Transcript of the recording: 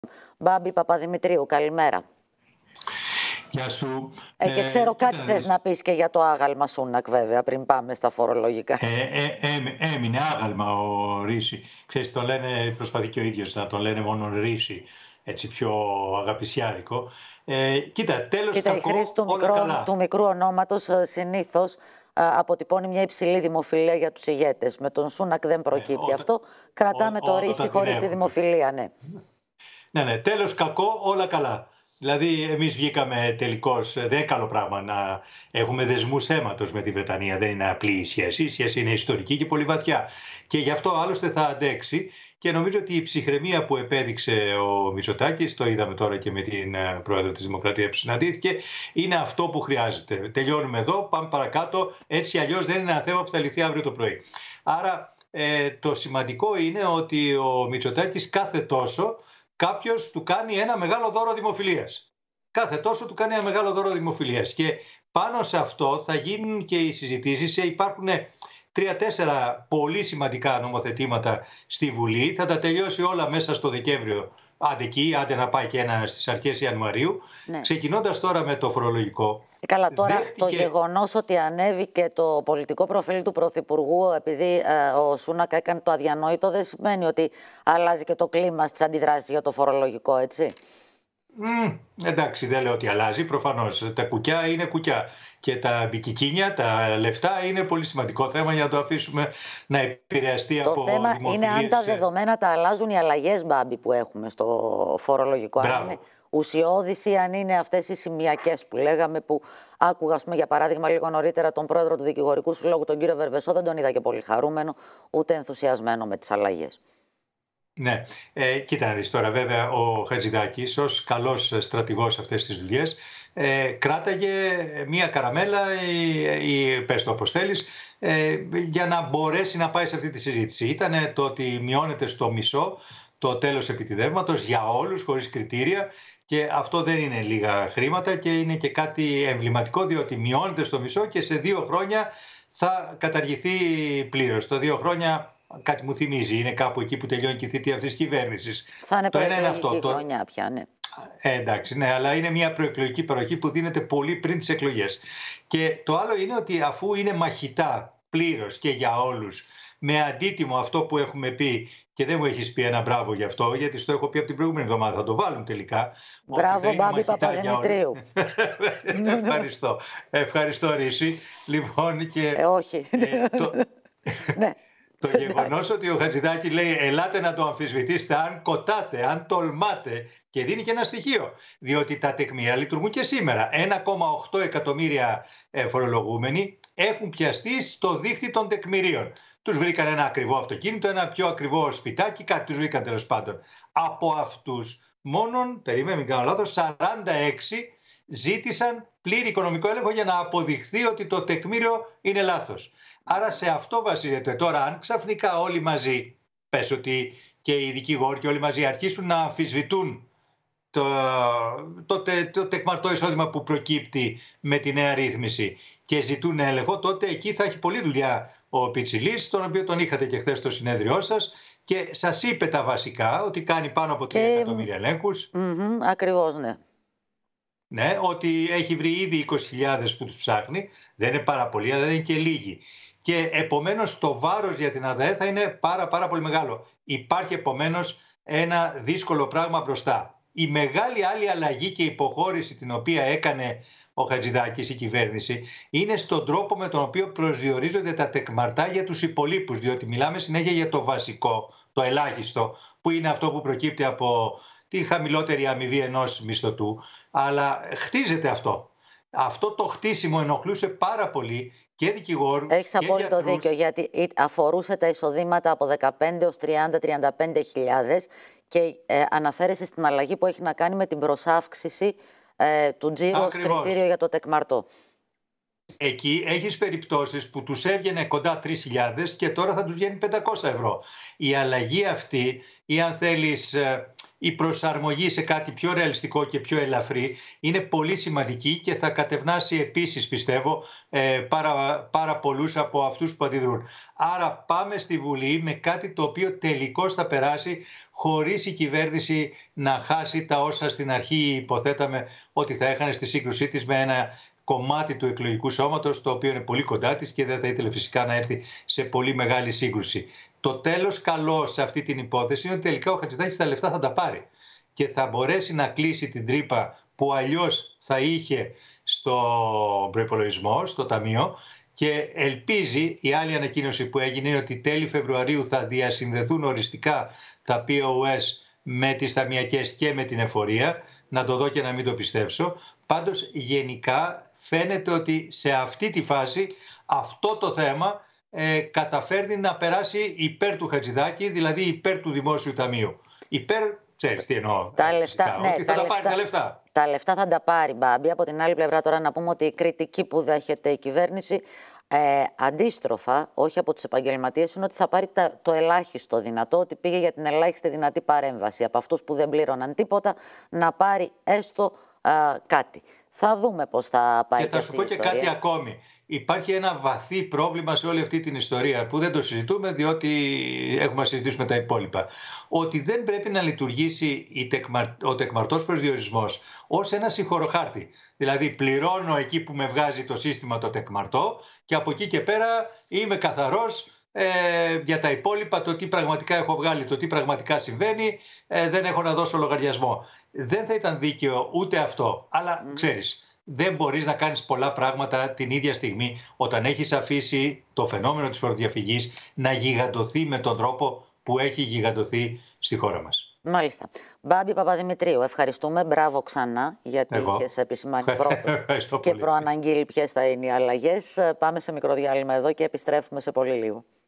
Μπάμπη Παπαδημητρίου, καλημέρα. Γεια σου. Και ξέρω κάτι θες να πεις και για το άγαλμα Σούνακ, βέβαια, πριν πάμε στα φορολογικά. Έμεινε άγαλμα ο Ρίση. Ξέρεις, το λένε, προσπαθεί και ο ίδιος να το λένε μόνο Ρίση, έτσι πιο αγαπησιάρικο. Κοίτα, τέλος κακό, η χρήση του μικρού ονόματος συνήθως αποτυπώνει μια υψηλή δημοφιλία για τους ηγέτες. Με τον Σούνακ δεν προκύπτει αυτό. Κρατάμε το Ρίση χωρίς τη δημοφιλία, ναι. Ναι, τέλος κακό, όλα καλά. Δηλαδή, εμείς βγήκαμε τελικώς, δεν είναι καλό πράγμα να έχουμε δεσμούς αίματος με τη Βρετανία. Δεν είναι απλή η σχέση. Η σχέση είναι ιστορική και πολύ βαθιά. Και γι' αυτό άλλωστε θα αντέξει. Και νομίζω ότι η ψυχραιμία που επέδειξε ο Μητσοτάκης, το είδαμε τώρα και με την πρόεδρο της Δημοκρατίας που συναντήθηκε, είναι αυτό που χρειάζεται. Τελειώνουμε εδώ, πάμε παρακάτω. Έτσι αλλιώς δεν είναι ένα θέμα που θα λυθεί αύριο το πρωί. Άρα, το σημαντικό είναι ότι ο Μητσοτάκης κάθε τόσο κάποιος του κάνει ένα μεγάλο δώρο δημοφιλίας. Κάθε τόσο του κάνει ένα μεγάλο δώρο δημοφιλίας. Και πάνω σε αυτό θα γίνουν και οι συζητήσεις. Υπάρχουν 3-4 πολύ σημαντικά νομοθετήματα στη Βουλή. Θα τα τελειώσει όλα μέσα στο Δεκέμβριο. Άντε να πάει και ένα στις αρχές Ιανουαρίου. Ναι. Ξεκινώντας τώρα με το φορολογικό. Καλά, τώρα το γεγονός ότι ανέβηκε το πολιτικό προφίλ του Πρωθυπουργού επειδή ο Σούνακ έκανε το αδιανόητο δεν σημαίνει ότι αλλάζει και το κλίμα στις αντιδράσεις για το φορολογικό, έτσι. Εντάξει, δεν λέω ότι αλλάζει. Προφανώς τα κουκιά είναι κουκιά. Και τα μπικικίνια, τα λεφτά είναι πολύ σημαντικό θέμα για να το αφήσουμε να επηρεαστεί από δημοφιλίες. Το θέμα είναι αν τα δεδομένα τα αλλάζουν οι αλλαγές, Μπάμπη, που έχουμε στο φορολογικό. Αν είναι ουσιώδης ή αν είναι αυτές οι σημειακές που λέγαμε, που άκουγα, ας πούμε, για παράδειγμα, λίγο νωρίτερα τον πρόεδρο του Δικηγορικού Συλλόγου, τον κύριο Βερβεσό, δεν τον είδα και πολύ χαρούμενο, ούτε ενθουσιασμένο με τις αλλαγές. Ναι, κοίτα να δεις τώρα, βέβαια ο Χατζηδάκης ως καλός στρατηγός σε αυτές τις δουλειές κράταγε μία καραμέλα ή πες το όπως θέλεις για να μπορέσει να πάει σε αυτή τη συζήτηση. Ήτανε το ότι μειώνεται στο μισό το τέλος επιτιδεύματος για όλους χωρίς κριτήρια και αυτό δεν είναι λίγα χρήματα και είναι και κάτι εμβληματικό διότι μειώνεται στο μισό και σε 2 χρόνια θα καταργηθεί πλήρως. Τα 2 χρόνια κάτι μου θυμίζει, είναι κάπου εκεί που τελειώνει και η θητεία αυτής της κυβέρνησης. Θα είναι προεκλογική χρονιά πια, ναι. Εντάξει, ναι, αλλά είναι μια προεκλογική παροχή που δίνεται πολύ πριν τις εκλογές. Και το άλλο είναι ότι αφού είναι μαχητά πλήρως και για όλους, με αντίτιμο αυτό που έχουμε πει, και δεν μου έχεις πει ένα μπράβο γι' αυτό, γιατί στο έχω πει από την προηγούμενη εβδομάδα, θα το βάλουν τελικά. Μπράβο, Μπάμπη Παπαδημητρίου. Ευχαριστώ. Ευχαριστώ, Ρίση. Λοιπόν, και όχι. Ναι. Το γεγονός ότι ο Χατζηδάκης λέει ελάτε να το αμφισβητήσετε αν κοτάτε, αν τολμάτε και δίνει και ένα στοιχείο. Διότι τα τεκμήρια λειτουργούν και σήμερα. 1,8 εκατομμύρια φορολογούμενοι έχουν πιαστεί στο δίχτυ των τεκμηρίων. Τους βρήκαν ένα ακριβό αυτοκίνητο, ένα πιο ακριβό σπιτάκι, κάτι τους βρήκαν τέλος πάντων. Από αυτούς μόνον, περίμενε μην κάνω λάθος, 46 ζήτησαν πλήρη οικονομικό έλεγχο για να αποδειχθεί ότι το τεκμήριο είναι λάθος. Άρα σε αυτό βασίζεται. Τώρα αν ξαφνικά όλοι μαζί, πες ότι και οι δικηγόροι και όλοι μαζί αρχίσουν να αμφισβητούν το τεκμαρτό εισόδημα που προκύπτει με τη νέα ρύθμιση και ζητούν έλεγχο, τότε εκεί θα έχει πολλή δουλειά ο Πιτσιλής, τον οποίο τον είχατε και χθες στο συνέδριό σας και σας είπε τα βασικά, ότι κάνει πάνω από 3 εκατομμύρια ελέγχους. Ακριβώς, ναι. Ναι, ότι έχει βρει ήδη 20.000 που τους ψάχνει, δεν είναι πάρα πολλοί, αλλά δεν είναι και λίγοι. Και επομένως το βάρος για την ΑΔΑΕ θα είναι πάρα πολύ μεγάλο. Υπάρχει επομένως ένα δύσκολο πράγμα μπροστά. Η μεγάλη άλλη αλλαγή και υποχώρηση την οποία έκανε ο Χατζηδάκης, η κυβέρνηση, είναι στον τρόπο με τον οποίο προσδιορίζονται τα τεκμαρτά για τους υπολείπους. Διότι μιλάμε συνέχεια για το βασικό, το ελάχιστο, που είναι αυτό που προκύπτει από τη χαμηλότερη αμοιβή ενός μισθωτού. Αλλά χτίζεται αυτό. Αυτό το χτίσιμο ενοχλούσε πάρα πολύ και δικηγόρους. Έχεις απόλυτο δίκιο, γιατί αφορούσε τα εισοδήματα από 15 έως 30-35 χιλιάδες και αναφέρεσαι στην αλλαγή που έχει να κάνει με την προσάυξηση του τζίρου ως κριτήριο για το τεκμαρτό. Εκεί έχεις περιπτώσεις που τους έβγαινε κοντά 3.000 και τώρα θα τους βγαίνει 500 ευρώ. Η αλλαγή αυτή, ή αν θέλεις η προσαρμογή σε κάτι πιο ρεαλιστικό και πιο ελαφρύ είναι πολύ σημαντική και θα κατευνάσει επίσης, πιστεύω, πάρα πολλούς από αυτούς που αντιδρούν. Άρα πάμε στη Βουλή με κάτι το οποίο τελικώς θα περάσει χωρίς η κυβέρνηση να χάσει τα όσα στην αρχή υποθέταμε ότι θα έχανε στη σύγκρουσή της με ένα κομμάτι του εκλογικού σώματος, το οποίο είναι πολύ κοντά της και δεν θα ήθελε φυσικά να έρθει σε πολύ μεγάλη σύγκρουση. Το τέλος καλό σε αυτή την υπόθεση είναι ότι τελικά ο Χατζηδάκης τα λεφτά θα τα πάρει και θα μπορέσει να κλείσει την τρύπα που αλλιώς θα είχε στο προϋπολογισμό, στο ταμείο, και ελπίζει, η άλλη ανακοίνωση που έγινε είναι ότι τέλη Φεβρουαρίου θα διασυνδεθούν οριστικά τα POS με τις ταμιακές και με την εφορία. Να το δω και να μην το πιστέψω. Πάντως γενικά φαίνεται ότι σε αυτή τη φάση αυτό το θέμα καταφέρνει να περάσει υπέρ του Χατζηδάκη, δηλαδή υπέρ του Δημόσιου Ταμείου. Υπέρ, ξέρεις τι εννοώ, τα λεφτά, ναι, ότι θα τα πάρει τα λεφτά. Τα λεφτά θα τα πάρει, Μπάμπη. Από την άλλη πλευρά τώρα να πούμε ότι η κριτική που δέχεται η κυβέρνηση αντίστροφα, όχι από τους επαγγελματίες, είναι ότι θα πάρει το ελάχιστο δυνατό, ότι πήγε για την ελάχιστη δυνατή παρέμβαση από αυτούς που δεν πλήρωναν τίποτα, να πάρει έστω κάτι. Θα δούμε πώς θα πάει. Και θα σου πω και κάτι ακόμη. Υπάρχει ένα βαθύ πρόβλημα σε όλη αυτή την ιστορία που δεν το συζητούμε, διότι έχουμε να συζητήσουμε τα υπόλοιπα. Ότι δεν πρέπει να λειτουργήσει ο τεκμαρτός προσδιορισμός ως ένα συγχωροχάρτη. Δηλαδή πληρώνω εκεί που με βγάζει το σύστημα το τεκμαρτό και από εκεί και πέρα είμαι καθαρός για τα υπόλοιπα, το τι πραγματικά έχω βγάλει, το τι πραγματικά συμβαίνει, δεν έχω να δώσω λογαριασμό. Δεν θα ήταν δίκαιο ούτε αυτό, αλλά ξέρεις, δεν μπορείς να κάνεις πολλά πράγματα την ίδια στιγμή όταν έχεις αφήσει το φαινόμενο της φοροδιαφυγής να γιγαντωθεί με τον τρόπο που έχει γιγαντωθεί στη χώρα μας. Μάλιστα. Μπάμπη Παπαδημητρίου, ευχαριστούμε. Μπράβο ξανά, γιατί είχες επισημάνει πρώτος και προαναγγείλει ποιες θα είναι οι αλλαγές. Πάμε σε μικρό διάλειμμα εδώ και επιστρέφουμε σε πολύ λίγο.